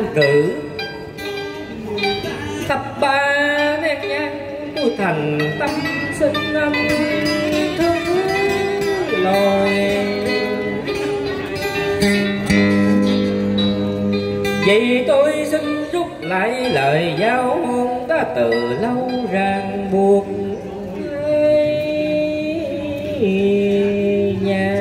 cử thập ba nén nhang tôi thành tâm sinh âm thứ lòi. Vì tôi xin rút lại lời giao hôn đã từ lâu ràng buộc nhà.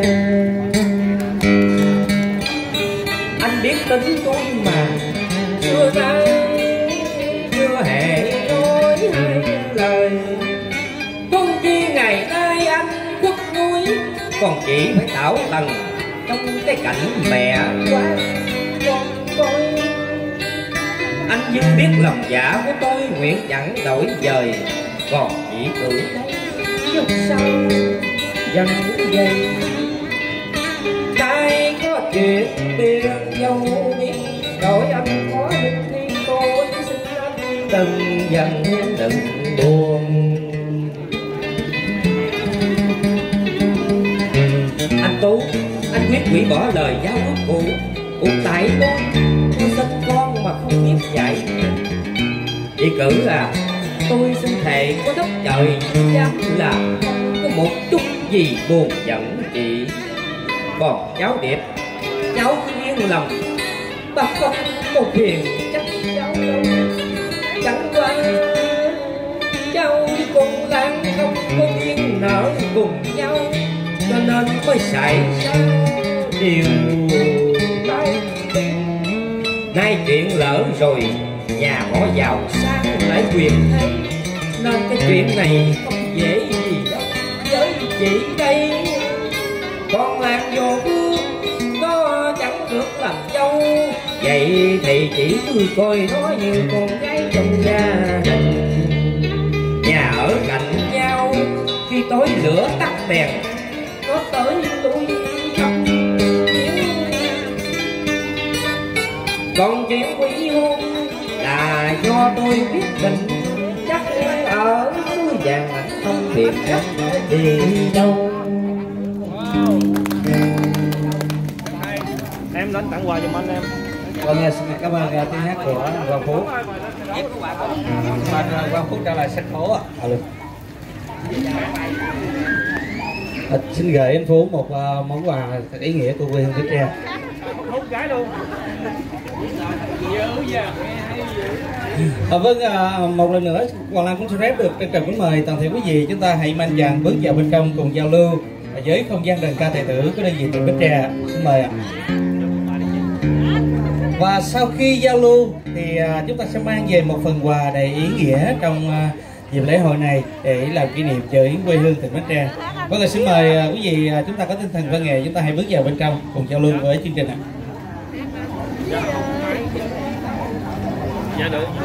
Anh biết tính tôi mà xưa nay chưa hề nói hai lời, không chi ngày nay anh khuất núi còn chỉ phải tảo tần trong cái cảnh mẹ quá con tôi. Anh vẫn biết lòng dạ của tôi nguyện chẳng đổi dời, còn chỉ cử đấy trước sau dần dày. Nay có chuyện tiền dâu biết đổi anh có hình đi tôi xin anh từng dần đừng buồn. Anh Tú, anh quyết hủy bỏ lời giao ước cũ. Tại tôi sinh con mà không biết dạy. Chị cử à, tôi xin thề có đất trời dám là không có một chút gì buồn giận chị. Còn cháu Điệp, cháu cứ yên lòng, ta không có phiền trách cháu đâu. Chẳng qua cháu với con Lan không có duyên nợ cùng nhau, cho nên mới xảy ra điều này. Nay chuyện lỡ rồi, nhà họ giàu sang lại quyền thế, nên cái chuyện này không dễ gì đâu với chị đây. Con Lan vô bước nó chẳng được làm dâu, vậy thì chỉ tôi coi nó như con gái trong gia đình. Nhà ở cạnh nhau, khi tối lửa tắt đèn nó tới tôi không. Còn chuyện quý hôn là do tôi quyết định, chắc em ở suối vàng không biết em đi đâu. Em đến tặng quà giùm anh em. Vâng, xin cảm ơn tiếng hát của Quang Phú. Quang Phú trả lại sân khấu ạ. Xin gửi anh Phú một món quà thật ý nghĩa của quê hương Bến Tre. Hút gái luôn. Vâng, một lần nữa Hoàng Lan cũng xin phép được trân trọng kính mời toàn thể quý vị chúng ta hãy mạnh dạn bước vào bên trong cùng giao lưu với không gian đờn ca tài tử của đơn vị tỉnh Bến Tre. Xin mời ạ. Và sau khi giao lưu thì chúng ta sẽ mang về một phần quà đầy ý nghĩa trong dịp lễ hội này để làm kỷ niệm với quê hương tỉnh Bến Tre. Vâng, xin mời quý vị chúng ta có tinh thần văn nghệ, chúng ta hãy bước vào bên trong cùng giao lưu với chương trình ạ. Dạ được.